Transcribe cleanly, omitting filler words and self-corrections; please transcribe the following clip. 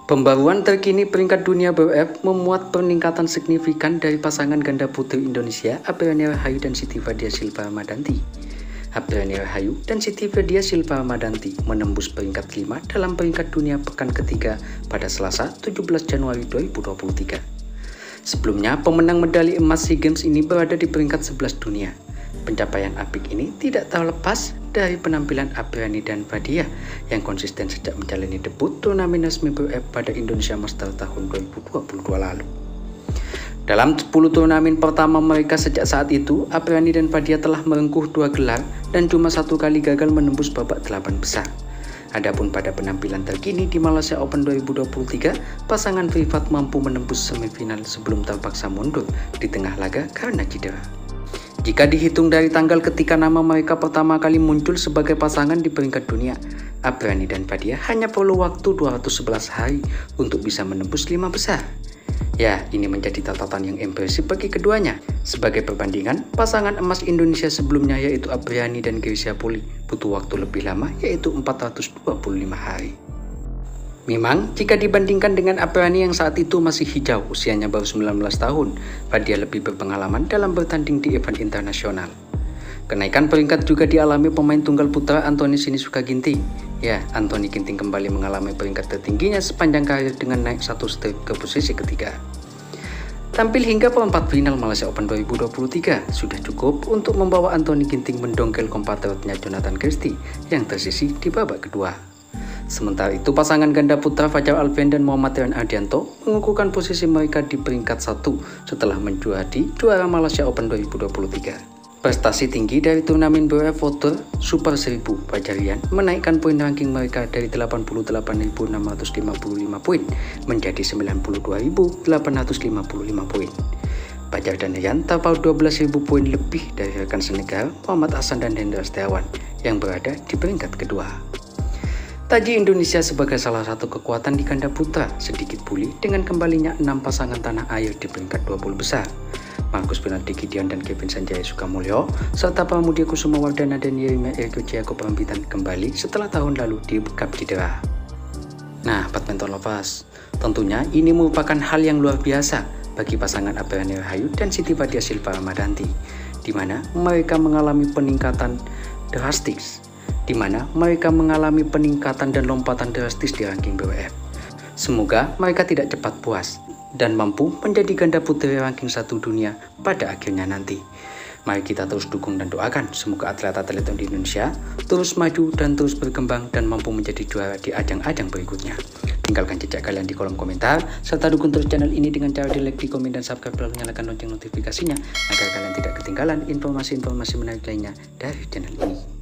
Pembaruan terkini peringkat dunia BWF memuat peningkatan signifikan dari pasangan ganda putri Indonesia Apriani Rahayu dan Siti Fadia Silva Ramadanti. Apriani Rahayu dan Siti Fadia Silva Ramadanti menembus peringkat 5 dalam peringkat dunia pekan ketiga pada Selasa 17 Januari 2023. Sebelumnya, pemenang medali emas SEA Games ini berada di peringkat 11 dunia. Pencapaian apik ini tidak terlepas dari penampilan Apriani dan Fadia yang konsisten sejak menjalani debut turnamen resmi BWF pada Indonesia Masters tahun 2022 lalu. Dalam 10 turnamen pertama mereka sejak saat itu, Apriani dan Fadia telah merengkuh 2 gelar dan cuma 1 kali gagal menembus babak 8 besar. Adapun pada penampilan terkini di Malaysia Open 2023, pasangan privat mampu menembus semifinal sebelum terpaksa mundur di tengah laga karena cedera. Jika dihitung dari tanggal ketika nama mereka pertama kali muncul sebagai pasangan di peringkat dunia, Apriani dan Fadia hanya perlu waktu 211 hari untuk bisa menembus 5 besar. Ya, ini menjadi catatan yang impresif bagi keduanya. Sebagai perbandingan, pasangan emas Indonesia sebelumnya yaitu Apriani dan Greysia Poli butuh waktu lebih lama yaitu 425 hari. Memang, jika dibandingkan dengan Apriani yang saat itu masih hijau, usianya baru 19 tahun, Fadia lebih berpengalaman dalam bertanding di event internasional. Kenaikan peringkat juga dialami pemain tunggal putra Anthony Sinisuka Ginting. Ya, Anthony Ginting kembali mengalami peringkat tertingginya sepanjang karir dengan naik 1 step ke posisi ketiga. Tampil hingga perempat final Malaysia Open 2023 sudah cukup untuk membawa Anthony Ginting mendongkel kompatriotnya Jonathan Christie yang tersisih di babak kedua. Sementara itu, pasangan ganda putra Fajar Alfian dan Muhammad Rian Ardianto mengukuhkan posisi mereka di peringkat 1 setelah menjadi juara Malaysia Open 2023. Prestasi tinggi dari turnamen BWF Voter Super 1000 Fajar Rian menaikkan poin ranking mereka dari 88.655 poin menjadi 92.855 poin. Fajar dan Rian terpaut 12.000 poin lebih dari rekan senegara Muhammad Ahsan dan Hendra Setiawan yang berada di peringkat kedua. Taji Indonesia sebagai salah satu kekuatan di ganda putra sedikit pulih dengan kembalinya 6 pasangan tanah air di peringkat 20 besar. Marcus Pinardi Gideon dan Kevin Sanjaya Sukamulyo serta Pramudia Kusuma Wardana dan Yeremia Ergo Jayako Prambitan kembali setelah tahun lalu dibekap cedera. Nah, badminton lovers, tentunya ini merupakan hal yang luar biasa bagi pasangan Apriani Rahayu dan Siti Fadia Silva Ramadanti, di mana mereka mengalami peningkatan drastis dan lompatan drastis di ranking BWF. Semoga mereka tidak cepat puas dan mampu menjadi ganda putri ranking 1 dunia pada akhirnya nanti. Mari kita terus dukung dan doakan semoga atlet-atlet di Indonesia terus maju dan terus berkembang dan mampu menjadi juara di ajang-ajang berikutnya. Tinggalkan jejak kalian di kolom komentar, serta dukung terus channel ini dengan cara di like, di komen, dan subscribe, lalu nyalakan lonceng notifikasinya agar kalian tidak ketinggalan informasi-informasi menarik lainnya dari channel ini.